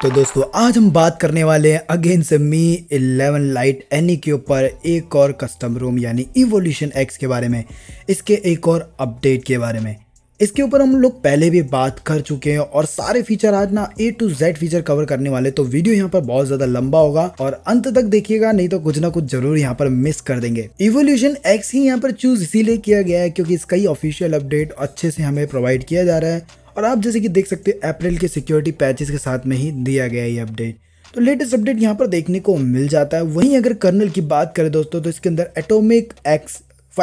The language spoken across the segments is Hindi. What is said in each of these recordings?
तो दोस्तों आज हम बात करने वाले हैं अगेन से मी 11 लाइट एनी के ऊपर एक और कस्टम रोम यानी इवोल्यूशन एक्स के बारे में, इसके एक और अपडेट के बारे में। इसके ऊपर हम लोग पहले भी बात कर चुके हैं और सारे फीचर आज ना A to Z feature cover करने वाले, तो वीडियो यहाँ पर बहुत ज्यादा लंबा होगा और अंत तक देखिएगा, नहीं तो कुछ ना कुछ जरूर यहाँ पर मिस कर देंगे। इवोल्यूशन एक्स ही यहाँ पर चूज इसीलिए किया गया है क्योंकि इसका ही ऑफिशियल अपडेट अच्छे से हमें प्रोवाइड किया जा रहा है और आप जैसे कि देख सकते हैं अप्रैल के सिक्योरिटी पैचेस के साथ में ही दिया गया है ये अपडेट। तो लेटेस्ट अपडेट यहाँ पर देखने को मिल जाता है। वहीं अगर कर्नल की बात करें दोस्तों, तो इसके अंदर एटॉमिक एक्स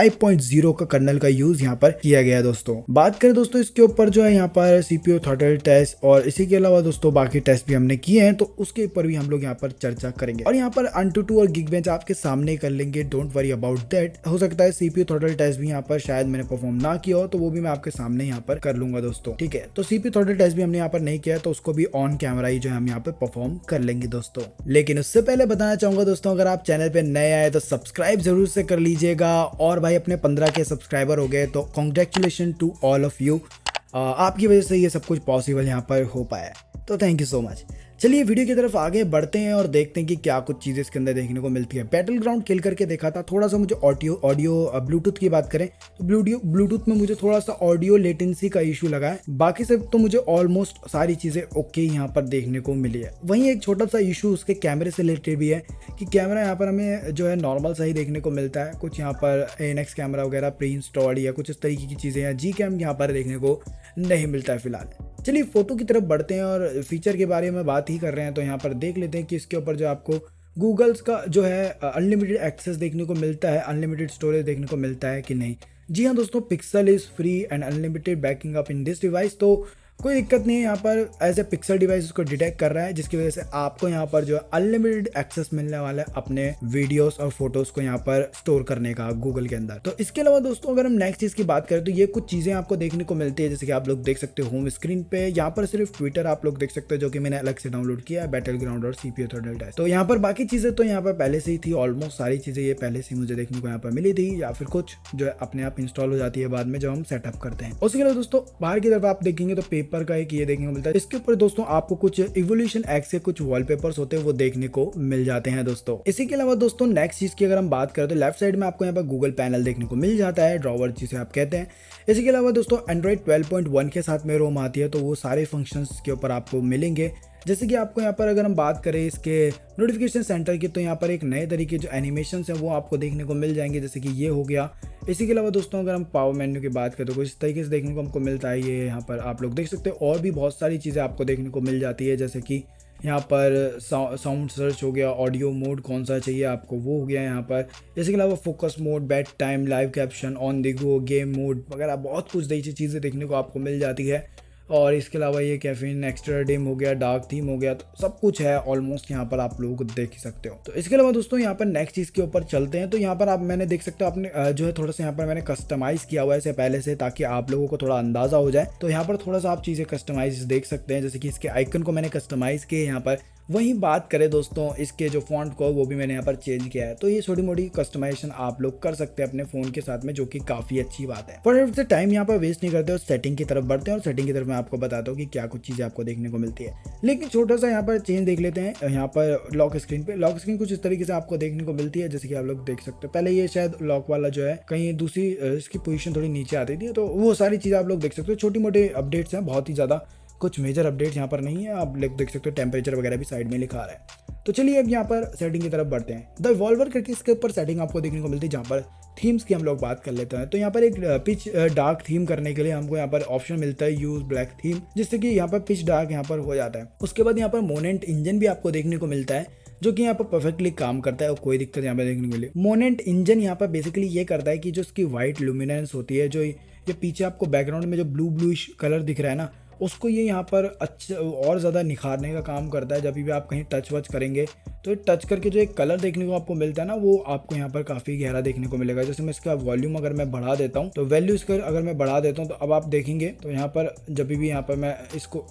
5.0 का कर्नल का यूज यहाँ पर किया गया है। दोस्तों बात करें दोस्तों इसके ऊपर जो है यहाँ पर CPU थ्रॉटल टेस्ट और इसी के अलावा दोस्तों बाकी टेस्ट भी हमने किए हैं, तो उसके ऊपर भी हम लोग यहाँ पर चर्चा करेंगे और यहाँ पर AnTuTu और Geekbench आपके सामने कर लेंगे। Don't worry about that. हो सकता है CPU थ्रॉटल टेस्ट भी यहाँ पर शायद मैंने परफॉर्म ना किया हो, तो वो भी मैं आपके सामने यहाँ पर कर लूंगा दोस्तों। ठीक है, तो CPU थ्रॉटल टेस्ट भी हमने यहाँ पर नहीं किया, तो उसको भी ऑन कैमरा ही जो है हम यहाँ पर परफॉर्म कर लेंगे दोस्तों। लेकिन उससे पहले बताना चाहूंगा दोस्तों, अगर आप चैनल पे नए आए तो सब्सक्राइब जरूर से कर लीजिएगा और भाई अपने 15 सब्सक्राइबर हो गए तो congratulation to all of you. आपकी वजह से ये सब कुछ पॉसिबल यहाँ पर हो पाया, तो थैंक यू सो मच। चलिए वीडियो की तरफ आगे बढ़ते हैं और देखते हैं कि क्या कुछ चीज़ें इसके अंदर देखने को मिलती है। बैटल ग्राउंड किल करके देखा था, थोड़ा सा मुझे ऑडियो ब्लूटूथ की बात करें तो ब्लूटूथ में मुझे थोड़ा सा ऑडियो लेटेंसी का इशू लगा है। बाकी सब तो मुझे ऑलमोस्ट सारी चीज़ें ओके यहाँ पर देखने को मिली है। वहीं एक छोटा सा इशू उसके कैमरे से रिलेटेड भी है कि कैमरा यहाँ पर हमें जो है नॉर्मल सही देखने को मिलता है, कुछ यहाँ पर ANX कैमरा वगैरह प्री इंस्टॉल्ड या कुछ इस तरीके की चीज़ें हैं Gcam यहाँ पर देखने को नहीं मिलता है फिलहाल। चलिए फोटो की तरफ बढ़ते हैं और फीचर के बारे में बात ही कर रहे हैं, तो यहाँ पर देख लेते हैं कि इसके ऊपर जो आपको गूगल्स का जो है अनलिमिटेड एक्सेस देखने को मिलता है, अनलिमिटेड स्टोरेज देखने को मिलता है कि नहीं। जी हाँ दोस्तों, Pixel is free and unlimited backing up in this device, तो कोई दिक्कत नहीं है। यहाँ पर एज ए पिक्सल डिवाइस उसको डिटेक्ट कर रहा है, जिसकी वजह से आपको यहाँ पर जो है अनलिमिटेड एक्सेस मिलने वाला है अपने वीडियोस और फोटोज को यहाँ पर स्टोर करने का गूगल के अंदर। तो इसके अलावा दोस्तों अगर हम नेक्स्ट चीज की बात करें तो ये कुछ चीजें आपको देखने को मिलती है, जैसे कि आप लोग देख सकते हो होम स्क्रीन पे यहाँ पर सिर्फ ट्विटर आप लोग देख सकते हो, जो कि मैंने अलग से डाउनलोड किया है, बैटल ग्राउंड और CPU थ्रॉटल टेस्ट। तो यहाँ पर बाकी चीजें तो यहाँ पर पहले से ही थी, ऑलमोस्ट सारी चीजें ये पहले से मुझे देखने को यहाँ पर मिली थी, या फिर कुछ जो है अपने आप इंस्टॉल हो जाती है बाद में जब हम सेटअप करते हैं। उसके अलावा दोस्तों बाहर की तरफ आप देखेंगे तो पेपर का एक ये देखने मिलता है। इसके ऊपर दोस्तों आपको कुछ इवोल्यूशन एक्स के कुछ वॉलपेपर्स होते हैं वो देखने को मिल जाते हैं दोस्तों। इसी के अलावा दोस्तों नेक्स्ट चीज की अगर हम बात करें तो लेफ्ट साइड में आपको यहाँ पर गूगल पैनल देखने को मिल जाता है, ड्रॉवर जिसे आप कहते हैं। इसी के अलावा दोस्तों एंड्रॉइड 12.1 के साथ में रोम आती है, तो वो सारे फंक्शंस के ऊपर आपको मिलेंगे। जैसे कि आपको यहाँ पर अगर हम बात करें इसके नोटिफिकेशन सेंटर की, तो यहाँ पर एक नए तरीके जो एनिमेशंस हैं वो आपको देखने को मिल जाएंगे, जैसे कि ये हो गया। इसी के अलावा दोस्तों अगर हम पावर मेन्यू की बात करें तो कुछ इस तरीके से देखने को हमको मिलता है, ये यहाँ पर आप लोग देख सकते हो। और भी बहुत सारी चीज़ें आपको देखने को मिल जाती है, जैसे कि यहाँ पर साउंड सर्च हो गया, ऑडियो मोड कौन सा चाहिए आपको वो हो गया यहाँ पर। इसके अलावा focus mode, bedtime, live caption, on the go, game mode वगैरह बहुत कुछ नई चीज़ें देखने को आपको मिल जाती है। और इसके अलावा ये कैफीन एक्स्ट्रा डिम हो गया, डार्क थीम हो गया, तो सब कुछ है ऑलमोस्ट यहाँ पर आप लोगों को देख ही सकते हो। तो इसके अलावा दोस्तों यहाँ पर नेक्स्ट चीज़ के ऊपर चलते हैं, तो यहाँ पर आप मैंने देख सकते हो आपने जो है थोड़ा सा यहाँ पर मैंने कस्टमाइज़ किया हुआ है इसे पहले से, ताकि आप लोगों को थोड़ा अंदाज़ा हो जाए। तो यहाँ पर थोड़ा सा आप चीज़ें कस्टमाइज देख सकते हैं, जैसे कि इसके आइकन को मैंने कस्टमाइज़ किया यहाँ पर। वहीं बात करें दोस्तों इसके जो फॉन्ट को, वो भी मैंने यहाँ पर चेंज किया है। तो ये छोटी मोटी कस्टमाइजेशन आप लोग कर सकते हैं अपने फ़ोन के साथ में, जो कि काफ़ी अच्छी बात है। पर से टाइम यहाँ पर वेस्ट नहीं करते और सेटिंग की तरफ बढ़ते हैं, और सेटिंग की तरफ मैं आपको बताता हूँ कि क्या कुछ चीज़ें आपको देखने को मिलती है। लेकिन छोटा सा यहाँ पर चेंज देख लेते हैं। यहाँ पर लॉक स्क्रीन पे लॉक स्क्रीन कुछ इस तरीके से आपको देखने को मिलती है, जैसे कि आप लोग देख सकते हो। पहले ये शायद लॉक वाला जो है कहीं दूसरी इसकी पोजीशन थोड़ी नीचे आती थी, तो वो सारी चीज़ें आप लोग देख सकते हो। छोटी मोटी अपडेट्स हैं, बहुत ही ज़्यादा कुछ मेजर अपडेट्स यहाँ पर नहीं है। आप देख सकते हो टेम्परेचर वगैरह भी साइड में लिखा रहा है। तो चलिए अब यहाँ पर सेटिंग की तरफ बढ़ते हैं। द इवॉल्वर करके इसके ऊपर सेटिंग आपको देखने को मिलती है, जहाँ पर थीम्स की हम लोग बात कर लेते हैं। तो यहाँ पर एक पिच डार्क थीम करने के लिए हमको यहाँ पर ऑप्शन मिलता है यूज ब्लैक थीम, जिससे कि यहाँ पर पिच डार्क यहाँ पर हो जाता है। उसके बाद यहाँ पर मोनेंट इंजन भी आपको देखने को मिलता है, जो कि यहाँ पर परफेक्टली काम करता है और कोई दिक्कत यहाँ पर देखने को मिली। मोनेंट इंजन यहाँ पर बेसिकली ये करता है कि जो उसकी व्हाइट लुमिनेंस होती है, जो ये पीछे आपको बैकग्राउंड में जो ब्लूइश कलर दिख रहा है ना, उसको ये यहाँ पर अच्छा और ज़्यादा निखारने का काम करता है। जब भी आप कहीं टच वच करेंगे तो टच करके जो एक कलर देखने को आपको मिलता है ना, वो आपको यहाँ पर काफ़ी गहरा देखने को मिलेगा। जैसे मैं इसका वॉल्यूम अगर मैं बढ़ा देता हूँ, तो वैल्यू इसका अगर मैं बढ़ा देता हूँ, तो अब आप देखेंगे तो यहाँ पर जब भी यहाँ पर मैं इसको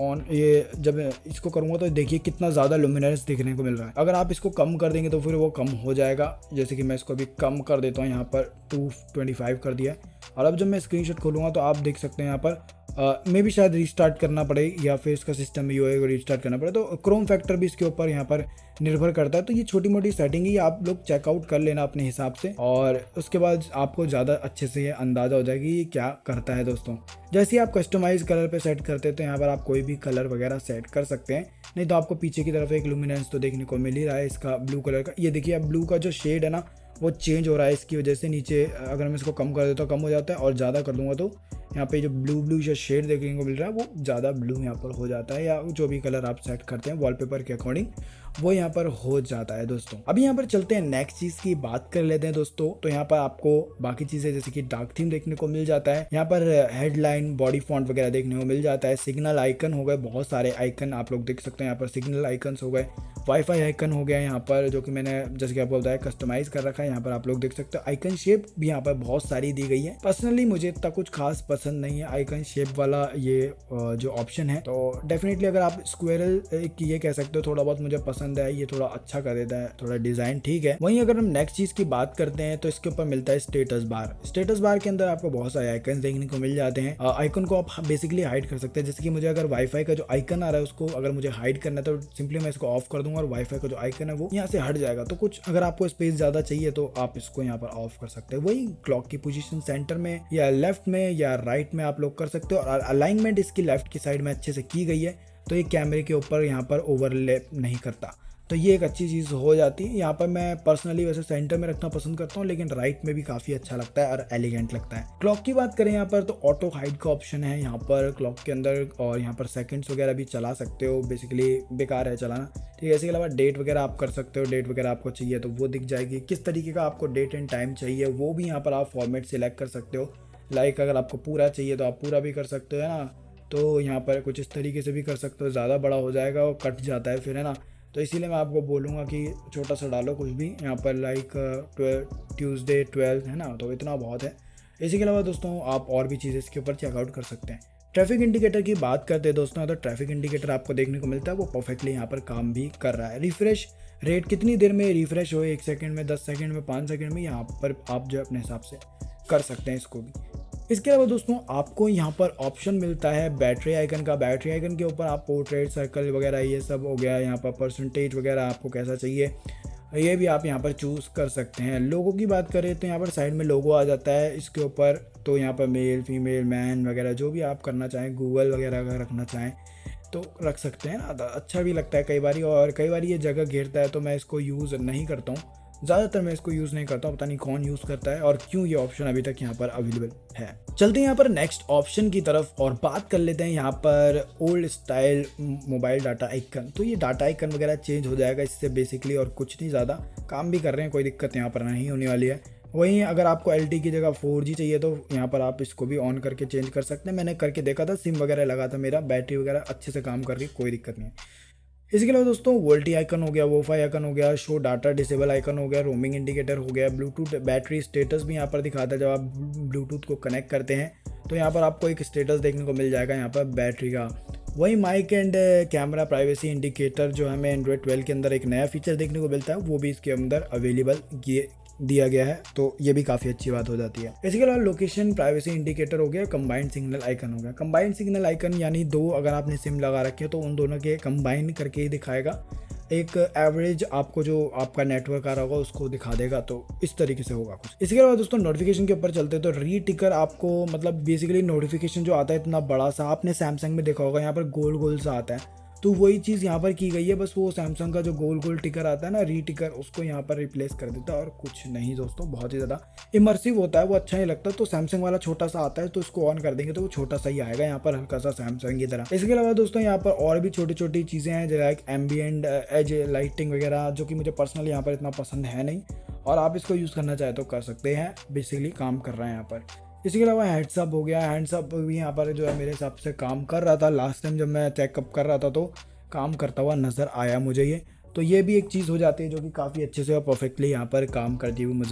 जब इसको करूँगा तो देखिए कितना ज़्यादा लुमिनेंस देखने को मिल रहा है। अगर आप इसको कम कर देंगे तो फिर वो कम हो जाएगा। जैसे कि मैं इसको अभी कम कर देता हूँ, यहाँ पर 225 कर दिया है। और अब जब मैं स्क्रीनशॉट खोलूँगा तो आप देख सकते हैं यहाँ पर मे भी शायद रीस्टार्ट करना पड़े या फिर इसका सिस्टम भी होएगा रीस्टार्ट करना पड़े, तो क्रोम फैक्टर भी इसके ऊपर यहाँ पर निर्भर करता है। तो ये छोटी मोटी सेटिंग ही आप लोग चेकआउट कर लेना अपने हिसाब से, और उसके बाद आपको ज़्यादा अच्छे से ये अंदाज़ा हो जाएगा ये क्या करता है दोस्तों। जैसे ही आप कस्टमाइज कलर पे सेट करते हैं तो यहाँ पर आप कोई भी कलर वगैरह सेट कर सकते हैं। नहीं तो आपको पीछे की तरफ एक लुमिनेंस तो देखने को मिल ही रहा है इसका ब्लू कलर का। ये देखिए अब ब्लू का जो शेड है ना वो चेंज हो रहा है इसकी वजह से। नीचे अगर मैं इसको कम कर देता हूँ कम हो जाता है, और ज़्यादा कर दूंगा तो यहाँ पे जो ब्लू जो शेड देखने को मिल रहा है वो ज़्यादा ब्लू यहाँ पर हो जाता है, या जो भी कलर आप सेट करते हैं वॉलपेपर के अकॉर्डिंग वो यहाँ पर हो जाता है दोस्तों। अभी यहाँ पर चलते हैं नेक्स्ट चीज़ की बात कर लेते हैं दोस्तों। तो यहाँ पर आपको बाकी चीज़ें जैसे कि डार्क थीम देखने को मिल जाता है, यहाँ पर हेडलाइन बॉडी फॉन्ट वगैरह देखने को मिल जाता है, सिग्नल आइकन हो गए, बहुत सारे आइकन आप लोग देख सकते हैं। यहाँ पर सिग्नल आइकन्स हो गए, वाईफाई आइकन हो गया यहाँ पर, जो कि मैंने जैसे कि आपको बताया कस्टमाइज कर रखा है। यहाँ पर आप लोग देख सकते हो आइकन शेप भी यहाँ पर बहुत सारी दी गई है। पर्सनली मुझे इतना कुछ खास पसंद नहीं है आइकन शेप वाला ये जो ऑप्शन है। तो डेफिनेटली अगर आप स्क्वायरल की ये कह सकते हो थोड़ा बहुत मुझे पसंद है, ये थोड़ा अच्छा कर देता है, थोड़ा डिजाइन ठीक है। वहीं अगर हम नेक्स्ट चीज की बात करते हैं तो इसके ऊपर मिलता है स्टेटस बार। स्टेटस बार के अंदर आपको बहुत सारे आइकन देखने को मिल जाते हैं। आइकन को आप बेसिकली हाइड कर सकते हैं। जैसे कि मुझे अगर वाईफाई का जो आइकन आ रहा है उसको अगर मुझे हाइड करना है तो सिंपली मैं इसको ऑफ कर दूंगा और वाईफाई का जो आइकन है वो यहाँ से हट जाएगा। तो कुछ अगर आपको स्पेस ज्यादा चाहिए तो आप इसको यहाँ पर ऑफ कर सकते हैं। वही क्लॉक की पोजीशन सेंटर में या लेफ्ट में या राइट में आप लोग कर सकते हो, और अलाइनमेंट इसकी लेफ्ट की साइड में अच्छे से की गई है तो ये कैमरे के ऊपर यहाँ पर ओवरलैप नहीं करता, तो ये एक अच्छी चीज़ हो जाती है। यहाँ पर मैं पर्सनली वैसे सेंटर में रखना पसंद करता हूँ, लेकिन राइट में भी काफ़ी अच्छा लगता है और एलिगेंट लगता है। क्लॉक की बात करें यहाँ पर तो ऑटो हाइड का ऑप्शन है यहाँ पर क्लॉक के अंदर, और यहाँ पर सेकंड्स वगैरह भी चला सकते हो, बेसिकली बेकार है चलाना, ठीक है। इसके अलावा डेट वगैरह आप कर सकते हो, डेट वगैरह आपको चाहिए तो वो दिख जाएगी। किस तरीके का आपको डेट एंड टाइम चाहिए वो भी यहाँ पर आप फॉर्मेट सिलेक्ट कर सकते हो। लाइक अगर आपको पूरा चाहिए तो आप पूरा भी कर सकते हो, है ना। तो यहाँ पर कुछ इस तरीके से भी कर सकते हो, ज़्यादा बड़ा हो जाएगा और कट जाता है फिर, है ना। तो इसीलिए मैं आपको बोलूँगा कि छोटा सा डालो कुछ भी यहाँ पर, लाइक ट्यूसडे 12 है ना, तो इतना बहुत है। इसी के अलावा दोस्तों आप और भी चीज़ें इसके ऊपर चेकआउट कर सकते हैं। ट्रैफिक इंडिकेटर की बात करते हैं दोस्तों, तो ट्रैफिक इंडिकेटर आपको देखने को मिलता है वो परफेक्टली यहाँ पर काम भी कर रहा है। रिफ्रेश रेट कितनी देर में रिफ्रेश हो, 1 सेकंड में, 10 सेकंड में, 5 सेकंड में, यहाँ पर आप जो अपने हिसाब से कर सकते हैं इसको भी। इसके अलावा दोस्तों आपको यहाँ पर ऑप्शन मिलता है बैटरी आइकन का। बैटरी आइकन के ऊपर आप पोर्ट्रेट सर्कल वगैरह ये सब हो गया, यहाँ पर परसेंटेज वगैरह आपको कैसा चाहिए ये भी आप यहाँ पर चूज़ कर सकते हैं। लोगों की बात करें तो यहाँ पर साइड में लोगो आ जाता है इसके ऊपर, तो यहाँ पर मेल फीमेल मैन वगैरह जो भी आप करना चाहें, गूगल वगैरह अगर रखना चाहें तो रख सकते हैं ना। अच्छा भी लगता है कई बार, और कई बार ये जगह घेरता है तो मैं इसको यूज़ नहीं करता हूँ, ज़्यादातर मैं इसको यूज़ नहीं करता हूँ, पता नहीं कौन यूज़ करता है और क्यों ये ऑप्शन अभी तक यहाँ पर अवेलेबल है। चलते हैं यहाँ पर नेक्स्ट ऑप्शन की तरफ और बात कर लेते हैं यहाँ पर old style mobile data icon. तो ये डाटा आइकन वगैरह चेंज हो जाएगा इससे बेसिकली, और कुछ नहीं, ज़्यादा काम भी कर रहे हैं, कोई दिक्कत यहाँ पर नहीं होने वाली है। वहीं अगर आपको LTE की जगह 4G चाहिए तो यहाँ पर आप इसको भी ऑन करके चेंज कर सकते हैं। मैंने करके देखा था, सिम वगैरह लगा था मेरा, बैटरी वगैरह अच्छे से काम कर रही, कोई दिक्कत नहीं है। इसके अलावा दोस्तों वोल्टी आइकन हो गया, वाईफाई आइकन हो गया, शो डाटा डिसेबल आइकन हो गया, रोमिंग इंडिकेटर हो गया, ब्लूटूथ बैटरी स्टेटस भी यहाँ पर दिखाता है। जब आप ब्लूटूथ को कनेक्ट करते हैं तो यहाँ पर आपको एक स्टेटस देखने को मिल जाएगा यहाँ पर बैटरी का। वही mic and camera privacy indicator जो हमें एंड्रॉयड 12 के अंदर एक नया फीचर देखने को मिलता है वो भी इसके अंदर अवेलेबल दिया गया है, तो ये भी काफ़ी अच्छी बात हो जाती है। इसके अलावा लोकेशन प्राइवेसी इंडिकेटर हो गया, कंबाइंड सिग्नल आइकन हो गया। कंबाइंड सिग्नल आइकन यानी दो अगर आपने सिम लगा रखे हो तो उन दोनों के कंबाइन करके ही दिखाएगा, एक एवरेज आपको जो आपका नेटवर्क आ रहा होगा उसको दिखा देगा, तो इस तरीके से होगा कुछ। इसके अलावा दोस्तों नोटिफिकेशन के ऊपर चलते हैं तो री टिकर आपको मतलब बेसिकली नोटिफिकेशन जो आता है इतना बड़ा सा, आपने सैमसंग में देखा होगा यहाँ पर गोल गोल सा आता है, तो वही चीज़ यहाँ पर की गई है। बस वो सैमसंग का जो गोल गोल टिकर आता है ना, री टिकर, उसको यहाँ पर रिप्लेस कर देता है और कुछ नहीं दोस्तों। बहुत ही ज़्यादा इमर्सिव होता है, वो अच्छा नहीं लगता। तो सैमसंग वाला छोटा सा आता है तो इसको ऑन कर देंगे तो वो छोटा सा ही आएगा यहाँ पर, हल्का सा सैमसंग की तरह। इसके अलावा दोस्तों यहाँ पर और भी छोटी छोटी चीज़ें हैं जैसे एम्बिएंट एज लाइटिंग वगैरह, जो कि मुझे पर्सनली यहाँ पर इतना पसंद है नहीं, और आप इसको यूज़ करना चाहे तो कर सकते हैं, बेसिकली काम कर रहे हैं यहाँ पर। इसके अलावा हैंड्सअप हो गया, हैंड्सअप भी यहाँ पर जो है मेरे हिसाब से काम कर रहा था। लास्ट टाइम जब मैं चेकअप कर रहा था तो काम करता हुआ नज़र आया मुझे ये, तो ये भी एक चीज़ हो जाती है जो कि काफ़ी अच्छे से और परफेक्टली यहाँ पर काम करती हुई मुझे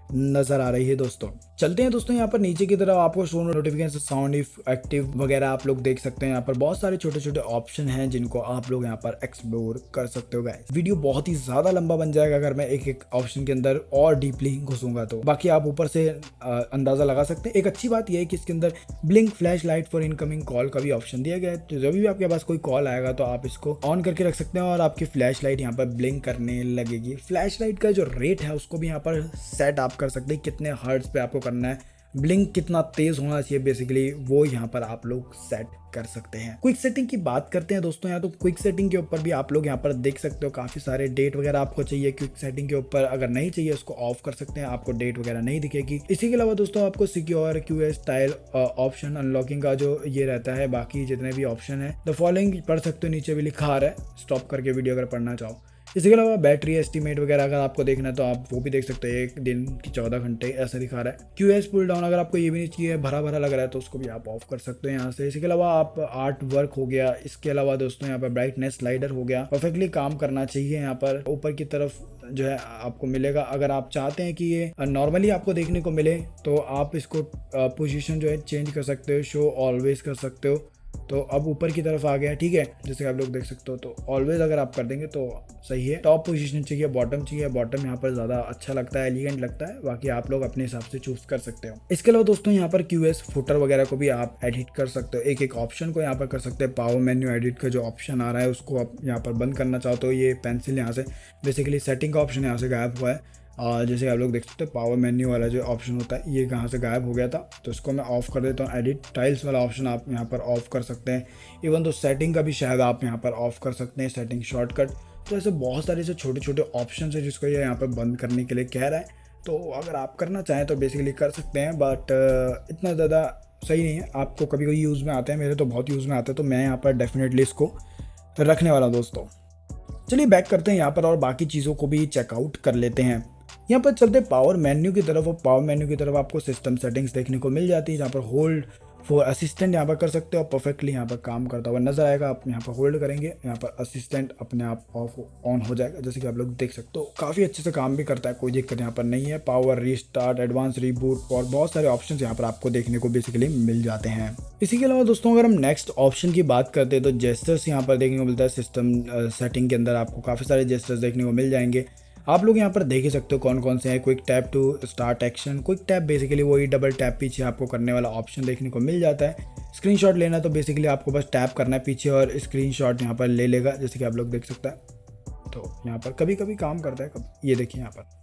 नजर आ रही है दोस्तों। चलते हैं दोस्तों यहाँ पर नीचे की तरफ, आपको show notification, sound if active वगैरह आप लोग देख सकते हैं। यहाँ पर बहुत सारे छोटे छोटे ऑप्शन हैं जिनको आप लोग यहाँ पर एक्सप्लोर कर सकते हो गाइस। वीडियो बहुत ही ज्यादा लंबा बन जाएगा अगर मैं एक एक ऑप्शन के अंदर और डीपली घुसूंगा तो। बाकी आप ऊपर से अंदाजा लगा सकते हैं। एक अच्छी बात यह है कि इसके अंदर blink flash light for incoming call का भी ऑप्शन दिया गया है। तो जब भी आपके पास कोई कॉल आएगा तो आप इसको ऑन करके रख सकते हैं और आपकी फ्लैश लाइट यहाँ पर ब्लिंक करने लगेगी। फ्लैश लाइट का जो रेट है उसको भी यहाँ पर सेट आप कर सकते हैं, कितने हर्ट्ज पे आपको करना है, ब्लिंक कितना तेज होना चाहिए, बेसिकली वो यहाँ पर आप लोग सेट कर सकते हैं। क्विक सेटिंग की बात करते हैं दोस्तों यहाँ, तो क्विक सेटिंग के ऊपर भी आप लोग यहाँ पर देख सकते हो काफी सारे डेट वगैरह आपको चाहिए क्विक सेटिंग के ऊपर। अगर नहीं चाहिए उसको ऑफ कर सकते हैं, आपको डेट वगैरह नहीं दिखेगी। इसी के अलावा दोस्तों आपको secure QoS style option unlocking का जो ये रहता है, बाकी जितने भी ऑप्शन है द फॉलोइंग पढ़ सकते हो, नीचे भी लिखा आ रहा है, स्टॉप करके वीडियो अगर पढ़ना चाहो। इसके अलावा बैटरी एस्टीमेट वगैरह अगर आपको देखना है तो आप वो भी देख सकते हैं, एक दिन की 14 घंटे ऐसा दिखा रहा है। QoS पुल डाउन अगर आपको ये भी नहीं चाहिए, भरा भरा लग रहा है तो उसको भी आप ऑफ कर सकते हैं यहाँ से। इसके अलावा आप आर्ट वर्क हो गया। इसके अलावा दोस्तों यहाँ पर ब्राइटनेस स्लाइडर हो गया, परफेक्टली काम करना चाहिए। यहाँ पर ऊपर की तरफ जो है आपको मिलेगा। अगर आप चाहते हैं कि ये नॉर्मली आपको देखने को मिले तो आप इसको पोजीशन जो है चेंज कर सकते हो, शो ऑलवेज कर सकते हो। तो अब ऊपर की तरफ आ गया, ठीक है, जैसे आप लोग देख सकते हो। तो ऑलवेज अगर आप कर देंगे तो सही है। टॉप पोजीशन चाहिए, बॉटम चाहिए, बॉटम यहाँ पर ज़्यादा अच्छा लगता है, एलिगेंट लगता है। बाकी आप लोग अपने हिसाब से चूज कर सकते हो। इसके अलावा दोस्तों यहाँ पर QoS फुटर वगैरह को भी आप एडिट कर सकते हो, एक एक ऑप्शन को यहाँ पर कर सकते हैं। पावर मेन्यू एडिट का जो ऑप्शन आ रहा है उसको आप यहाँ पर बंद करना चाहते हो, ये पेंसिल यहाँ से बेसिकली सेटिंग का ऑप्शन यहाँ से गायब हुआ है। जैसे आप लोग देख सकते हो पावर मेन्यू वाला जो ऑप्शन होता है ये कहाँ से गायब हो गया था, तो इसको मैं ऑफ कर देता हूँ। एडिट टाइल्स वाला ऑप्शन आप यहाँ पर ऑफ कर सकते हैं। इवन तो सेटिंग का भी शायद आप यहाँ पर ऑफ कर सकते हैं, सेटिंग शॉर्टकट। तो ऐसे बहुत सारे जो छोटे छोटे ऑप्शन है जिसको ये यहाँ पर बंद करने के लिए कह रहा है। तो अगर आप करना चाहें तो बेसिकली कर सकते हैं, बट इतना ज़्यादा सही नहीं है। आपको कभी कभी यूज़ में आते हैं, मेरे तो बहुत यूज़ में आते हैं, तो मैं यहाँ पर डेफिनेटली इसको रखने वाला हूँ दोस्तों। चलिए बैक करते हैं यहाँ पर और बाकी चीज़ों को भी चेकआउट कर लेते हैं। यहाँ पर चलते पावर मेन्यू की तरफ, और पावर मेन्यू की तरफ आपको सिस्टम सेटिंग्स देखने को मिल जाती है, जहाँ पर होल्ड फॉर असिस्टेंट यहाँ पर कर सकते हो, परफेक्टली यहाँ पर काम करता हुआ नजर आएगा। आप यहाँ पर होल्ड करेंगे, यहाँ पर असिस्टेंट अपने आप ऑफ ऑन हो जाएगा, जैसे कि आप लोग देख सकते हो। काफ़ी अच्छे से काम भी करता है, कोई दिक्कत यहाँ पर नहीं है। पावर रीस्टार्ट, एडवांस रीबूट और बहुत सारे ऑप्शन यहाँ पर आपको देखने को बेसिकली मिल जाते हैं। इसी के अलावा दोस्तों अगर हम नेक्स्ट ऑप्शन की बात करते हैं तो जेस्चर्स यहाँ पर देखने को मिलता है। सिस्टम सेटिंग के अंदर आपको काफ़ी सारे जेस्चर्स देखने को मिल जाएंगे। आप लोग यहाँ पर देख ही सकते हो कौन कौन से हैं। Quick tap to start action, quick tap basically वही डबल टैप पीछे आपको करने वाला ऑप्शन देखने को मिल जाता है। स्क्रीनशॉट लेना तो बेसिकली आपको बस टैप करना है पीछे और स्क्रीनशॉट यहाँ पर ले लेगा, जैसे कि आप लोग देख सकते हैं। तो यहाँ पर कभी कभी काम करता है, ये देखिए यहाँ पर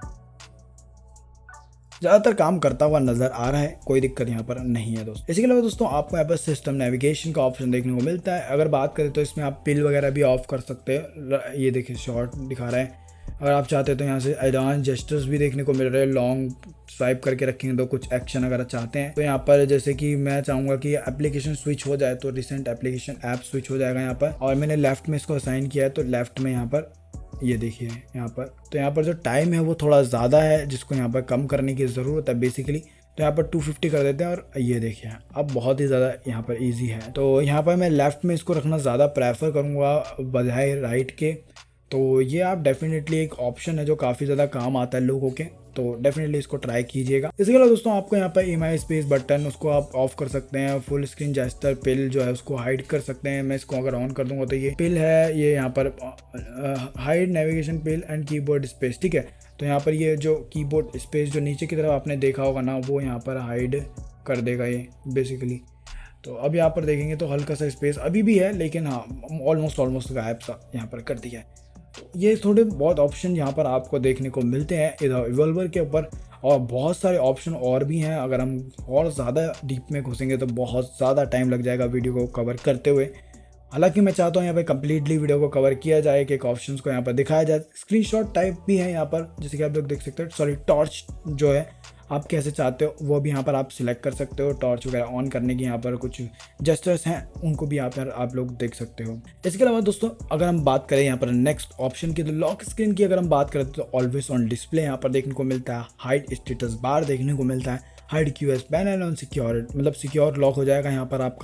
ज़्यादातर काम करता हुआ नजर आ रहा है, कोई दिक्कत यहाँ पर नहीं है दोस्तों। इसके अलावा दोस्तों आपको यहाँ पर सिस्टम नेविगेशन का ऑप्शन देखने को मिलता है। अगर बात करें तो इसमें आप पिल वगैरह भी ऑफ कर सकते हैं, ये देखिए शॉर्ट दिखा रहा है। अगर आप चाहते हैं तो यहाँ से एडवांस जेस्चर्स भी देखने को मिल रहे हैं। लॉन्ग स्वाइप करके रखेंगे तो कुछ एक्शन अगर चाहते हैं तो यहाँ पर, जैसे कि मैं चाहूँगा कि एप्लीकेशन स्विच हो जाए तो रिसेंट एप्लीकेशन ऐप स्विच हो जाएगा यहाँ पर। और मैंने लेफ्ट में इसको असाइन किया है तो लेफ्ट में यहाँ पर ये देखिए यहाँ पर, तो यहाँ पर जो टाइम है वो थोड़ा ज़्यादा है जिसको यहाँ पर कम करने की ज़रूरत है बेसिकली। तो यहाँ पर 250 कर देते हैं और ये देखिए अब बहुत ही ज़्यादा यहाँ पर इजी है। तो यहाँ पर मैं लेफ़्ट में इसको रखना ज़्यादा प्रेफर करूँगा बजाय राइट के। तो ये आप डेफिनेटली एक ऑप्शन है जो काफ़ी ज़्यादा काम आता है लोगों के, तो डेफिनेटली इसको ट्राई कीजिएगा। इसके अलावा दोस्तों आपको यहाँ पर EMI स्पेस बटन उसको आप ऑफ कर सकते हैं। फुल स्क्रीन जेस्चर पिल जो है उसको हाइड कर सकते हैं। मैं इसको अगर ऑन कर दूंगा तो ये पिल है, ये यहाँ पर hide navigation pill and keyboard space, ठीक है। तो यहाँ पर ये जो कीबोर्ड स्पेस जो नीचे की तरफ आपने देखा होगा ना, वो यहाँ पर हाइड कर देगा ये बेसिकली। तो अब यहाँ पर देखेंगे तो हल्का सा स्पेस अभी भी है, लेकिन हाँ ऑलमोस्ट गायब सा यहाँ पर कर दिया है। तो ये थोड़े बहुत ऑप्शन यहाँ पर आपको देखने को मिलते हैं इधर इवॉल्वर के ऊपर, और बहुत सारे ऑप्शन और भी हैं। अगर हम और ज़्यादा डीप में घुसेंगे तो बहुत ज़्यादा टाइम लग जाएगा वीडियो को कवर करते हुए। हालांकि मैं चाहता हूँ यहाँ पे कम्प्लीटली वीडियो को कवर किया जाए, कि एक ऑप्शंस को यहाँ पर दिखाया जाए। स्क्रीनशॉट टाइप भी है यहाँ पर, जैसे कि आप लोग देख सकते हो। सॉरी, टॉर्च जो है आप कैसे चाहते हो वो भी यहाँ पर आप सिलेक्ट कर सकते हो। टॉर्च वगैरह ऑन करने की यहाँ पर कुछ जेस्चर्स हैं, उनको भी यहाँ पर आप लोग देख सकते हो। इसके अलावा दोस्तों अगर हम बात करें यहाँ पर नेक्स्ट ऑप्शन की, तो लॉक स्क्रीन की अगर हम बात करें तो ऑलवेज ऑन डिस्प्ले यहाँ पर देखने को मिलता है। हाइड स्टेटस बार देखने को मिलता है। Hide QoS panel on secure, मतलब सिक्योर लॉक हो जाएगा यहाँ पर आपका।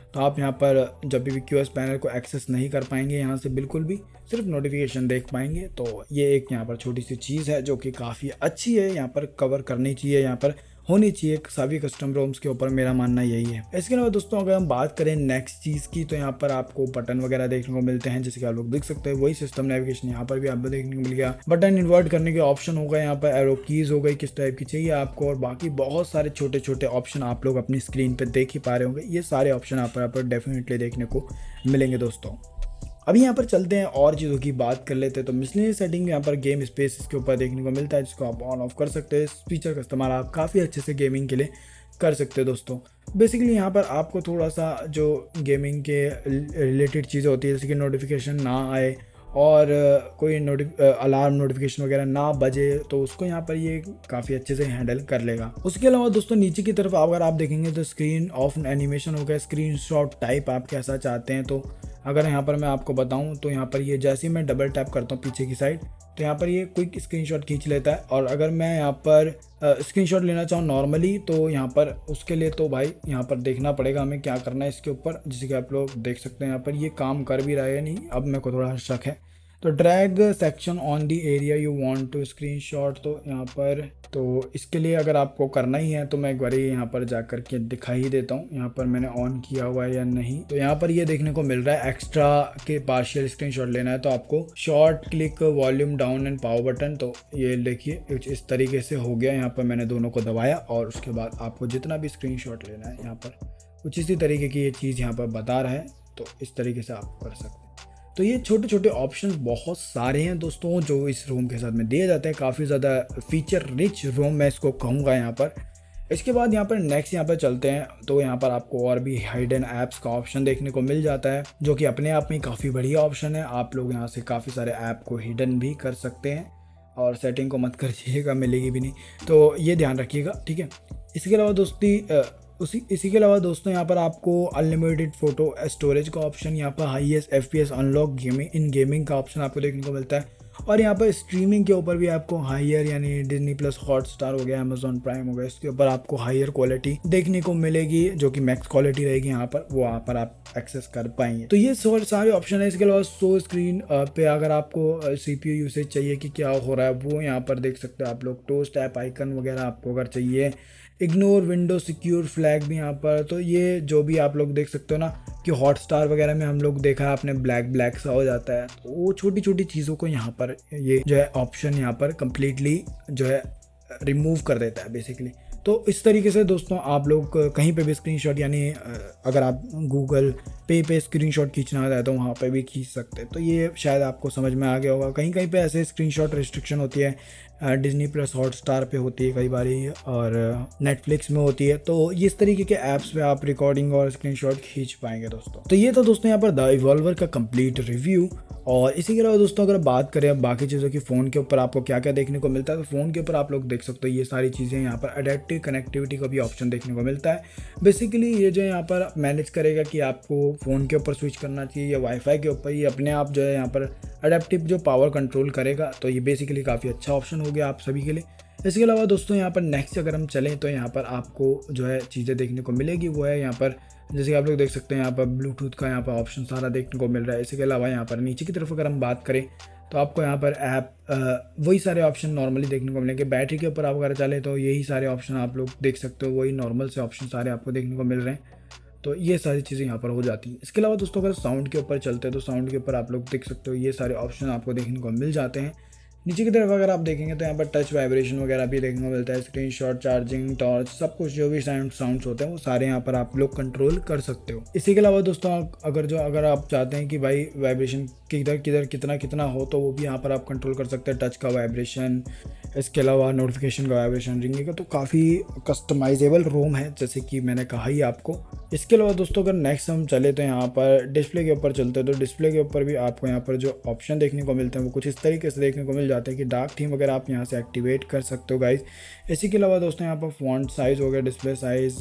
तो आप यहाँ पर जब भी QoS पैनल को एक्सेस नहीं कर पाएंगे यहाँ से बिल्कुल भी, सिर्फ नोटिफिकेशन देख पाएंगे। तो ये एक यहाँ पर छोटी सी चीज़ है जो कि काफ़ी अच्छी है, यहाँ पर कवर करनी चाहिए, यहाँ पर होनी चाहिए सभी कस्टम रोम्स के ऊपर, मेरा मानना यही है। इसके अलावा दोस्तों अगर हम बात करें नेक्स्ट चीज़ की, तो यहाँ पर आपको बटन वगैरह देखने को मिलते हैं, जैसे कि आप लोग देख सकते हैं वही सिस्टम नेविगेशन यहाँ पर भी आपको देखने को मिल गया। बटन इन्वर्ट करने के ऑप्शन होगा, यहाँ पर एरो कीज हो गई किस टाइप की चाहिए आपको, और बाकी बहुत सारे छोटे छोटे ऑप्शन आप लोग अपनी स्क्रीन पर देख ही पा रहे होंगे। ये सारे ऑप्शन आप पर डेफिनेटली देखने को मिलेंगे दोस्तों। अभी यहाँ पर चलते हैं और चीज़ों की बात कर लेते हैं। तो मिसलेनियस सेटिंग यहाँ पर गेम स्पेस इसके ऊपर देखने को मिलता है, जिसको आप ऑन ऑफ कर सकते हैं। इस फीचर का इस्तेमाल आप काफ़ी अच्छे से गेमिंग के लिए कर सकते हैं दोस्तों। बेसिकली यहाँ पर आपको थोड़ा सा जो गेमिंग के रिलेटेड चीज़ें होती है, जैसे कि नोटिफिकेशन ना आए और कोई अलार्म नोटिफिकेशन वगैरह ना बजे, तो उसको यहाँ पर ये काफ़ी अच्छे से हैंडल कर लेगा। उसके अलावा दोस्तों नीचे की तरफ अगर आप देखेंगे तो स्क्रीन ऑफ एनिमेशन हो गया, स्क्रीन शॉट टाइप आप कैसा चाहते हैं। तो अगर यहाँ पर मैं आपको बताऊँ तो यहाँ पर ये जैसे ही मैं डबल टैप करता हूँ पीछे की साइड, तो यहाँ पर ये क्विक स्क्रीनशॉट खींच लेता है। और अगर मैं यहाँ पर स्क्रीनशॉट लेना चाहूँ नॉर्मली, तो यहाँ पर उसके लिए तो भाई यहाँ पर देखना पड़ेगा हमें क्या करना है इसके ऊपर, जैसे कि आप लोग देख सकते हैं यहाँ पर ये काम कर भी रहा है नहीं, अब मेरे को थोड़ा शक है। तो drag section on the area you want to screenshot, तो यहाँ पर तो इसके लिए अगर आपको करना ही है तो मैं एक बार यहाँ पर जा कर के दिखाई ही देता हूँ यहाँ पर मैंने ऑन किया हुआ है या नहीं। तो यहाँ पर ये देखने को मिल रहा है एक्स्ट्रा के पार्शियल स्क्रीनशॉट लेना है तो आपको short click volume down and power button, तो ये देखिए इस तरीके से हो गया। यहाँ पर मैंने दोनों को दबाया और उसके बाद आपको जितना भी स्क्रीनशॉट लेना है यहाँ पर कुछ इसी तरीके की ये चीज़ यहाँ पर बता रहा है, तो इस तरीके से आप कर सकते हैं। तो ये छोटे छोटे ऑप्शन बहुत सारे हैं दोस्तों जो इस रोम के साथ में दिए जाते हैं, काफ़ी ज़्यादा फीचर रिच रोम मैं इसको कहूँगा यहाँ पर। इसके बाद यहाँ पर नेक्स्ट यहाँ पर चलते हैं, तो यहाँ पर आपको और भी हिडन ऐप्स का ऑप्शन देखने को मिल जाता है, जो कि अपने आप में काफ़ी बढ़िया ऑप्शन है। आप लोग यहाँ से काफ़ी सारे ऐप को हिडन भी कर सकते हैं और सेटिंग को मत करिएगा, मिलेगी भी नहीं, तो ये ध्यान रखिएगा, ठीक है। इसके अलावा इसी के अलावा दोस्तों यहाँ पर आपको अनलिमिटेड फोटो स्टोरेज का ऑप्शन, यहाँ पर हाईएस्ट FPS अनलॉक गेमिंग का ऑप्शन आपको देखने को मिलता है। और यहाँ पर स्ट्रीमिंग के ऊपर भी आपको हायर यानी डिज्नी प्लस हॉटस्टार हो गया, अमेजॉन प्राइम हो गया, इसके ऊपर आपको हायर क्वालिटी देखने को मिलेगी, जो कि मैक्स क्वालिटी रहेगी यहाँ पर, वो यहाँ पर आप एक्सेस कर पाएंगे। तो ये सारे ऑप्शन है। इसके अलावा शो स्क्रीन पे अगर आपको CPU यूसेज चाहिए कि क्या हो रहा है वो यहाँ पर देख सकते हो आप लोग। टोस्ट ऐप आइकन वगैरह आपको अगर चाहिए, इग्नोर विंडो सिक्योर फ्लैग भी यहाँ पर, तो ये जो भी आप लोग देख सकते हो ना कि हॉटस्टार वगैरह में हम लोग देखा है आपने ब्लैक सा हो जाता है, तो वो छोटी छोटी चीज़ों को यहाँ पर ये जो है ऑप्शन यहाँ पर कम्प्लीटली जो है रिमूव कर देता है बेसिकली। तो इस तरीके से दोस्तों आप लोग कहीं पे भी स्क्रीनशॉट यानी अगर आप गूगल पे स्क्रीनशॉट खींचना आता है तो वहाँ पे भी खींच सकते हैं। तो ये शायद आपको समझ में आ गया होगा। कहीं कहीं पे ऐसे स्क्रीनशॉट रिस्ट्रिक्शन होती है, डिज्नी प्लस हॉटस्टार पे होती है कई बारी और नेटफ्लिक्स में होती है, तो इस तरीके के ऐप्स पे आप रिकॉर्डिंग और स्क्रीनशॉट खींच पाएंगे दोस्तों। तो ये तो दोस्तों यहाँ पर द इवॉल्वर का कंप्लीट रिव्यू। और इसी के अलावा दोस्तों अगर बात करें अब बाकी चीज़ों की, फ़ोन के ऊपर आपको क्या क्या देखने को मिलता है, तो फ़ोन के ऊपर आप लोग देख सकते हो ये सारी चीज़ें। यहाँ पर अडेप्टिव कनेक्टिविटी का भी ऑप्शन देखने को मिलता है। बेसिकली ये जो यहाँ पर मैनेज करेगा कि आपको फ़ोन के ऊपर स्विच करना चाहिए या वाईफाई के ऊपर, ये अपने आप जो है यहाँ पर अडेप्टिव जो पावर कंट्रोल करेगा। तो ये बेसिकली काफ़ी अच्छा ऑप्शन हो गया आप सभी के लिए। इसके अलावा दोस्तों यहाँ पर नेक्स्ट अगर हम चलें तो यहाँ पर आपको जो है चीज़ें देखने को मिलेगी वो है यहाँ पर, जैसे कि आप लोग देख सकते हैं यहाँ पर ब्लूटूथ का यहाँ पर ऑप्शन सारा देखने को मिल रहा है। इसके अलावा यहाँ पर नीचे की तरफ अगर हम बात करें तो आपको यहाँ पर ऐप वही सारे ऑप्शन नॉर्मली देखने को मिलेंगे। बैटरी के ऊपर आप अगर चले तो यही सारे ऑप्शन आप लोग देख सकते हो, वही नॉर्मल से ऑप्शन सारे आपको देखने को मिल रहे हैं। तो ये सारी चीज़ें यहाँ पर हो जाती हैं। इसके अलावा दोस्तों अगर साउंड के ऊपर चलते हैं तो साउंड के ऊपर आप लोग देख सकते हो ये सारे ऑप्शन आपको देखने को मिल जाते हैं। नीचे की तरफ अगर आप देखेंगे तो यहाँ पर टच वाइब्रेशन वगैरह भी देखने को मिलता है, स्क्रीनशॉट, चार्जिंग, टॉर्च, सब कुछ जो भी साउंड्स होते हैं वो सारे यहाँ पर आप लोग कंट्रोल कर सकते हो। इसी के अलावा दोस्तों अगर आप चाहते हैं कि भाई वाइब्रेशन किधर कितना हो तो वो भी यहाँ पर आप कंट्रोल कर सकते हैं। टच का वाइब्रेशन, इसके अलावा नोटिफिकेशन का वाइब्रेशन, रिंगिंग का, तो काफ़ी कस्टमाइजेबल रोम है जैसे कि मैंने कहा ही आपको। इसके अलावा दोस्तों अगर नेक्स्ट हम चले तो यहाँ पर डिस्प्ले के ऊपर चलते हैं तो डिस्प्ले के ऊपर भी आपको यहाँ पर जो ऑप्शन देखने को मिलते हैं वो कुछ इस तरीके से देखने को मिल जाते हैं कि डार्क थीम वगैरह आप यहाँ से एक्टिवेट कर सकते हो गाइज। इसी के अलावा दोस्तों यहाँ पर फॉन्ट साइज़ हो गया, डिस्प्ले साइज़,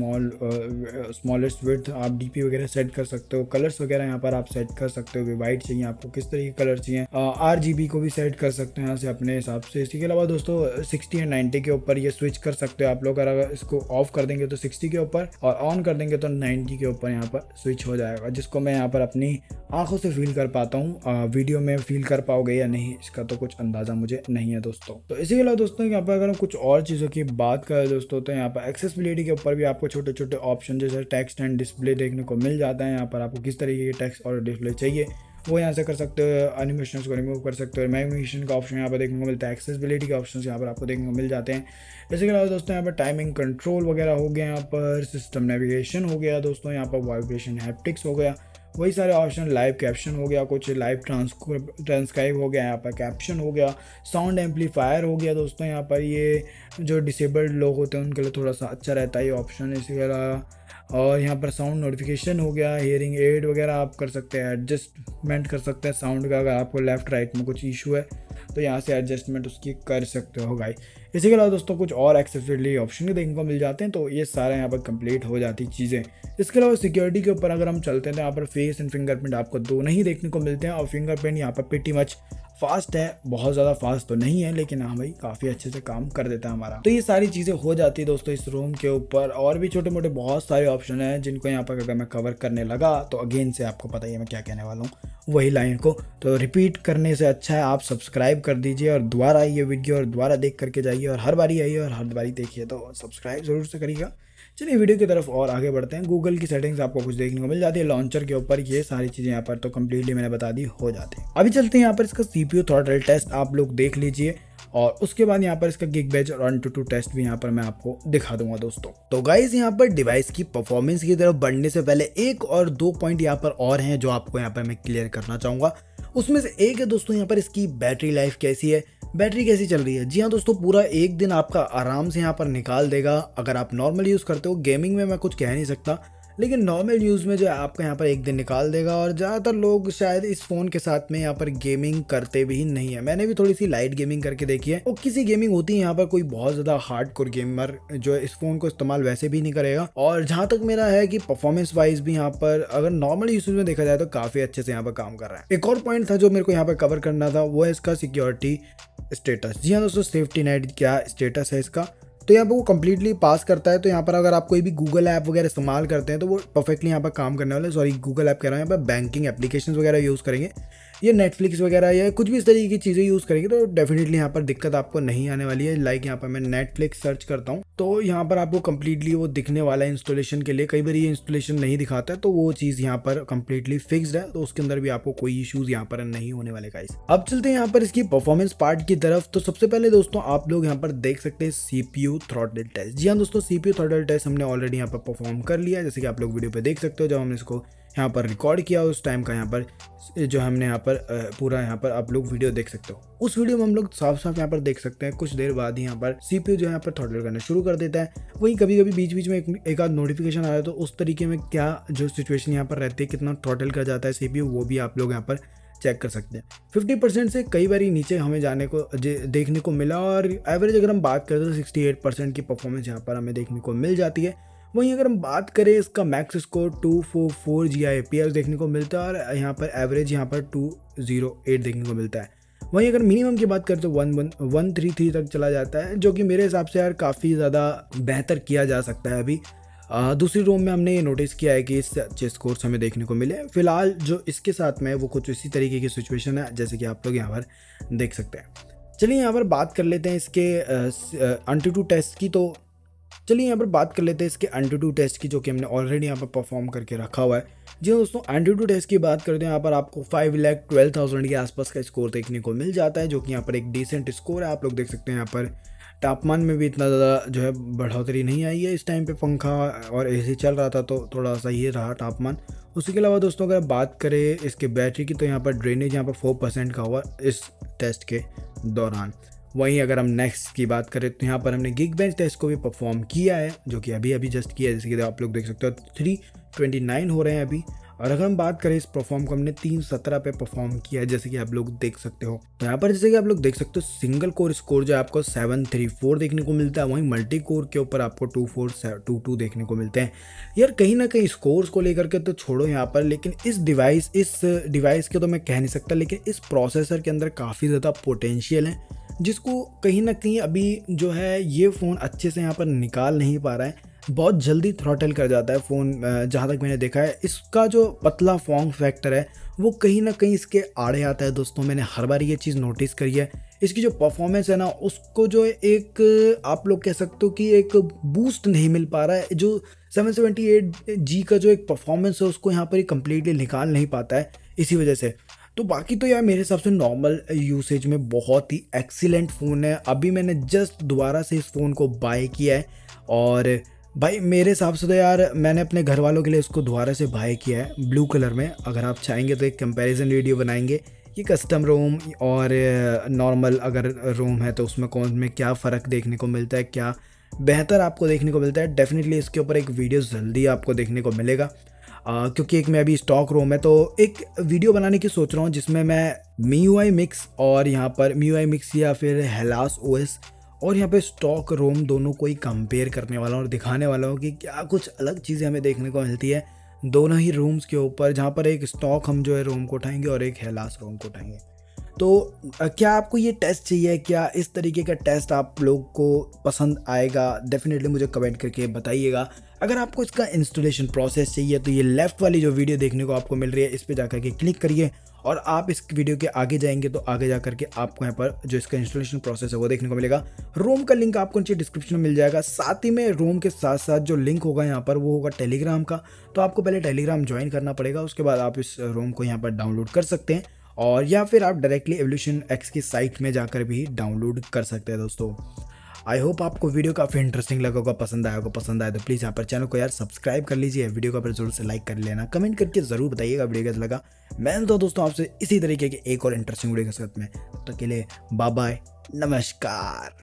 स्मॉलेस्ट विड्थ, आप DP वगैरह सेट कर सकते हो। कलर्स वगैरह यहाँ पर आप सेट कर सकते हो, वाइट चाहिए आपको, किस तरह के कलर चाहिए, RGB को भी सेट कर सकते हो यहाँ से अपने हिसाब से। इसी के अलावा दोस्तों 60 एंड 90 के ऊपर ये स्विच कर सकते हो आप लोग। अगर इसको ऑफ कर देंगे तो 60 के ऊपर और ऑन कर देंगे तो 90 के ऊपर यहाँ पर स्विच हो जाएगा, जिसको मैं यहाँ पर अपनी आंखों से फील कर पाता हूँ। वीडियो में फील कर पाओगे या नहीं इसका तो कुछ अंदाज़ा मुझे नहीं है दोस्तों। तो इसी के अलावा दोस्तों यहाँ पर अगर हम कुछ और चीज़ों की बात करें दोस्तों, तो यहाँ पर एक्सेसिबिलिटी के ऊपर भी आपको छोटे छोटे ऑप्शन जैसे टेक्स्ट एंड डिस्प्ले देखने को मिल जाता है। यहाँ पर आपको किस तरीके की टेक्स्ट और डिस्प्ले चाहिए वो यहाँ से कर सकते हो। एनिमेशन को रिमूव कर सकते हो। एनिमेशन का ऑप्शन यहाँ पर देखने को मिलता है। एक्सेसिबिलिटी के ऑप्शन यहाँ पर आपको देखने को मिल जाते हैं। इसके अलावा दोस्तों यहाँ पर टाइमिंग कंट्रोल वगैरह हो गया, यहाँ पर सिस्टम नेविगेशन हो गया दोस्तों, यहाँ पर वाइब्रेशन हैप्टिक्स हो गया, वही सारे ऑप्शन, लाइव कैप्शन हो गया, कुछ लाइव ट्रांसक्राइब हो गया, यहाँ पर कैप्शन हो गया, साउंड एम्पलीफायर हो गया दोस्तों। यहाँ पर ये जो डिसेबल्ड लोग होते हैं उनके लिए थोड़ा सा अच्छा रहता है ये ऑप्शन। इसके अलावा और यहाँ पर साउंड नोटिफिकेशन हो गया, हियरिंग एड वगैरह आप कर सकते हैं, एडजस्टमेंट कर सकते हैं साउंड का। अगर आपको लेफ्ट राइट में कुछ इशू है तो यहाँ से एडजस्टमेंट उसकी कर सकते हो गाइस। इसी के अलावा दोस्तों कुछ और एक्सेसिबिलिटी ऑप्शन भी देखने को मिल जाते हैं। तो ये सारे यहाँ पर कंप्लीट हो जाती चीज़ें। इसके अलावा सिक्योरिटी के ऊपर अगर हम चलते हैं तो यहाँ पर फेस एंड फिंगरप्रिंट आपको दोनों ही देखने को मिलते हैं। और फिंगरप्रिंट यहाँ पर प्रीटी मच फास्ट है, बहुत ज़्यादा फास्ट तो नहीं है लेकिन हाँ भाई काफ़ी अच्छे से काम कर देता है हमारा। तो ये सारी चीज़ें हो जाती है दोस्तों इस रूम के ऊपर। और भी छोटे मोटे बहुत सारे ऑप्शन हैं जिनको यहाँ पर अगर मैं कवर करने लगा तो अगेन से आपको पता ही है मैं क्या कहने वाला हूँ, वही लाइन को तो रिपीट करने से अच्छा है आप सब्सक्राइब कर दीजिए और दोबारा ये वीडियो और दोबारा देख करके जाइए और हर बारी आइए और हर बारी देखिए। तो सब्सक्राइब ज़रूर से करिएगा। चलिए वीडियो की तरफ और आगे बढ़ते हैं। गूगल की सेटिंग्स आपको कुछ देखने को मिल जाती है लॉन्चर के ऊपर। ये सारी चीज़ें यहाँ पर तो कम्प्लीटली मैंने बता दी हो जाती है। अभी चलते हैं यहाँ पर इसका CPU थ्रॉटल टेस्ट आप लोग देख लीजिए और उसके बाद यहाँ पर इसका Geekbench और AnTuTu टेस्ट भी यहाँ पर मैं आपको दिखा दूंगा दोस्तों। तो गाइज यहाँ पर डिवाइस की परफॉर्मेंस की तरफ बढ़ने से पहले एक और दो पॉइंट यहाँ पर और हैं जो आपको यहाँ पर मैं क्लियर करना चाहूँगा। उसमें से एक है दोस्तों यहाँ पर इसकी बैटरी लाइफ कैसी है, बैटरी कैसी चल रही है। जी हाँ दोस्तों, पूरा एक दिन आपका आराम से यहाँ पर निकाल देगा अगर आप नॉर्मल यूज़ करते हो। गेमिंग में मैं कुछ कह नहीं सकता लेकिन नॉर्मल यूज़ में जो है आपका यहाँ पर एक दिन निकाल देगा। और ज़्यादातर लोग शायद इस फ़ोन के साथ में यहाँ पर गेमिंग करते भी नहीं है। मैंने भी थोड़ी सी लाइट गेमिंग करके देखी है और किसी गेमिंग होती है यहाँ पर कोई बहुत ज़्यादा हार्डकोर गेमर जो है इस फ़ोन को इस्तेमाल वैसे भी नहीं करेगा। और जहाँ तक मेरा है कि परफॉर्मेंस वाइज भी यहाँ पर अगर नॉर्मल यूज में देखा जाए तो काफ़ी अच्छे से यहाँ पर काम कर रहा है। एक और पॉइंट था जो मेरे को यहाँ पर कवर करना था वो है इसका सिक्योरिटी स्टेटस। जी हाँ दोस्तों, सेफ्टी नेट क्या स्टेटस है इसका, तो यहाँ पर वो कम्प्लीटली पास करता है। तो यहाँ पर अगर आप कोई भी गूगल ऐप वगैरह इस्तेमाल करते हैं तो वो परफेक्टली यहाँ पर काम करने वाले, सॉरी गूगल ऐप कह रहा हूँ, यहाँ पर बैंकिंग एप्लीकेशंस वगैरह यूज़ करेंगे या नेटफ्लिक्स वगैरह या कुछ भी इस तरीके की चीज़ें यूज़ करेंगे तो डेफिनेटली यहाँ पर दिक्कत आपको नहीं आने वाली है। लाइक यहाँ पर मैं नेटफ्लिक्स सर्च करता हूँ तो यहाँ पर आपको कम्प्लीटली वो दिखने वाला है इंस्टॉलेशन के लिए। कई बार ये इंस्टॉलेशन नहीं दिखाता है तो वो चीज़ यहाँ पर कम्प्लीटली फिक्स्ड है, तो उसके अंदर भी आपको कोई इशूज़ यहाँ पर नहीं होने वाले गाइस। अब चलते हैं यहाँ पर इसकी परफॉर्मेंस पार्ट की तरफ। तो सबसे पहले दोस्तों आप लोग यहाँ पर देख सकते हैं CPU थ्रॉटल टेस्ट। जी हाँ दोस्तों, CPU थ्रॉटल टेस्ट हमने ऑलरेडी यहाँ पर परफॉर्म कर लिया, जैसे कि आप लोग वीडियो पे देख सकते हो। जब हमने इसको यहाँ पर रिकॉर्ड किया उस टाइम का यहाँ पर जो हमने यहाँ पर पूरा यहाँ पर आप लोग वीडियो देख सकते हो। उस वीडियो में हम लोग साफ साफ यहाँ पर देख सकते हैं कुछ देर बाद ही यहाँ पर CPU जो यहाँ पर थ्रॉटल करना शुरू कर देता है। वहीं कभी कभी बीच बीच में एक आध नोटिफिकेशन आ रहा है तो उस तरीके में क्या जो सिचुएशन यहाँ पर रहती है, कितना थ्रॉटल कर जाता है CPU, वो भी आप लोग यहाँ पर चेक कर सकते हैं। 50% से कई बार नीचे हमें जाने को देखने को मिला और एवरेज अगर हम बात करें तो 68% की परफॉर्मेंस यहाँ पर हमें देखने को मिल जाती है। वहीं अगर हम बात करें इसका मैक्स स्कोर 244 GIPS देखने को मिलता है और यहाँ पर एवरेज यहाँ पर 208 देखने को मिलता है। वहीं अगर मिनिमम की बात करें तो 133 तक चला जाता है, जो कि मेरे हिसाब से यार काफ़ी ज़्यादा बेहतर किया जा सकता है। अभी दूसरी रोम में हमने ये नोटिस किया है कि इससे अच्छे स्कोर्स हमें देखने को मिले। फिलहाल जो इसके साथ में वो कुछ इसी तरीके की सिचुएशन है जैसे कि आप लोग यहाँ पर देख सकते हैं। चलिए यहाँ पर बात कर लेते हैं इसके AnTuTu टेस्ट की। तो चलिए यहाँ पर बात कर लेते हैं इसके AnTuTu टेस्ट की, जो कि हमने ऑलरेडी यहाँ पर परफॉर्म करके रखा हुआ है। जी दोस्तों, AnTuTu टेस्ट की बात करते हैं यहाँ पर आपको 5,12,000 के आसपास का स्कोर देखने को मिल जाता है, जो कि यहाँ पर एक डिसेंट स्कोर है। आप लोग देख सकते हैं यहाँ पर तापमान में भी इतना ज़्यादा जो है बढ़ोतरी नहीं आई है। इस टाइम पे पंखा और AC चल रहा था तो थोड़ा सा ये रहा तापमान। उसके अलावा दोस्तों अगर बात करें इसके बैटरी की तो यहाँ पर ड्रेनेज यहाँ पर 4% का हुआ इस टेस्ट के दौरान। वहीं अगर हम नेक्स्ट की बात करें तो यहाँ पर हमने Geekbench टेस्ट को भी परफॉर्म किया है, जो कि अभी जस्ट किया है, जैसे कि आप लोग देख सकते हो 329 हो रहे हैं अभी। और अगर हम बात करें इस परफॉर्म को हमने 317 पे परफॉर्म किया है, जैसे कि आप लोग देख सकते हो। तो यहाँ पर जैसे कि आप लोग देख सकते हो सिंगल कोर स्कोर जो है आपको 734 देखने को मिलता है, वहीं मल्टी कोर के ऊपर आपको 2422 देखने को मिलते हैं। यार कहीं ना कहीं स्कोर्स को लेकर के तो छोड़ो यहाँ पर, लेकिन इस डिवाइस के तो मैं कह नहीं सकता, लेकिन इस प्रोसेसर के अंदर काफ़ी ज़्यादा पोटेंशियल है जिसको कहीं ना कहीं अभी जो है ये फ़ोन अच्छे से यहाँ पर निकाल नहीं पा रहा है। बहुत जल्दी थ्रॉटल कर जाता है फ़ोन। जहाँ तक मैंने देखा है, इसका जो पतला फॉर्म फैक्टर है वो कहीं ना कहीं इसके आड़े आता है दोस्तों। मैंने हर बार ये चीज़ नोटिस करी है। इसकी जो परफॉर्मेंस है ना, उसको जो एक आप लोग कह सकते हो कि एक बूस्ट नहीं मिल पा रहा है। जो 778G का जो एक परफॉर्मेंस है उसको यहाँ पर ये कम्प्लीटली निकाल नहीं पाता है इसी वजह से। तो बाकी तो यार मेरे हिसाब से नॉर्मल यूसेज में बहुत ही एक्सीलेंट फ़ोन है। अभी मैंने जस्ट दोबारा से इस फ़ोन को बाय किया है और भाई मेरे हिसाब से तो यार मैंने अपने घर वालों के लिए इसको दोबारा से बाय किया है ब्लू कलर में। अगर आप चाहेंगे तो एक कंपैरिजन वीडियो बनाएंगे कि कस्टम रोम और नॉर्मल अगर रोम है तो उसमें कौन में क्या फ़र्क देखने को मिलता है, क्या बेहतर आपको देखने को मिलता है। डेफिनेटली इसके ऊपर एक वीडियो जल्दी आपको देखने को मिलेगा। क्योंकि एक में अभी स्टॉक रोम है तो एक वीडियो बनाने की सोच रहा हूँ जिसमें मैं MIUI मिक्स और यहाँ पर MIUI मिक्स या फिर हेलास OS और यहाँ पे स्टॉक रोम दोनों को ही कंपेयर करने वाला हूँ और दिखाने वाला हूँ कि क्या कुछ अलग चीज़ें हमें देखने को मिलती है दोनों ही रोम्स के ऊपर, जहाँ पर एक स्टॉक हम जो है रोम को उठाएंगे और एक हेलास रोम को उठाएंगे। तो क्या आपको ये टेस्ट चाहिए? क्या इस तरीके का टेस्ट आप लोग को पसंद आएगा? डेफिनेटली मुझे कमेंट करके बताइएगा। अगर आपको इसका इंस्टॉलेशन प्रोसेस चाहिए तो ये लेफ़्ट वाली जो वीडियो देखने को आपको मिल रही है इस पर जाकर के क्लिक करिए और आप इस वीडियो के आगे जाएंगे तो आगे जा करके आपको यहाँ पर जो इसका इंस्टॉलेशन प्रोसेस है वो देखने को मिलेगा। रोम का लिंक आपको नीचे डिस्क्रिप्शन में मिल जाएगा। साथ ही में रोम के साथ साथ जो लिंक होगा यहाँ पर वो होगा टेलीग्राम का। तो आपको पहले टेलीग्राम ज्वाइन करना पड़ेगा, उसके बाद आप इस रोम को यहाँ पर डाउनलोड कर सकते हैं और या फिर आप डायरेक्टली एवोल्यूशन एक्स की साइट में जाकर भी डाउनलोड कर सकते हैं दोस्तों। आई होप आपको वीडियो काफ़ी इंटरेस्टिंग लगा होगा, पसंद आया होगा। पसंद आया तो प्लीज़ यहाँ पर चैनल को यार सब्सक्राइब कर लीजिए, वीडियो को पर जरूर से लाइक कर लेना, कमेंट करके ज़रूर बताइएगा वीडियो कैसा लगा। मैं तो दोस्तों आपसे इसी तरीके के एक और इंटरेस्टिंग वीडियो के साथ में, तब तक के लिए बाय बाय, नमस्कार।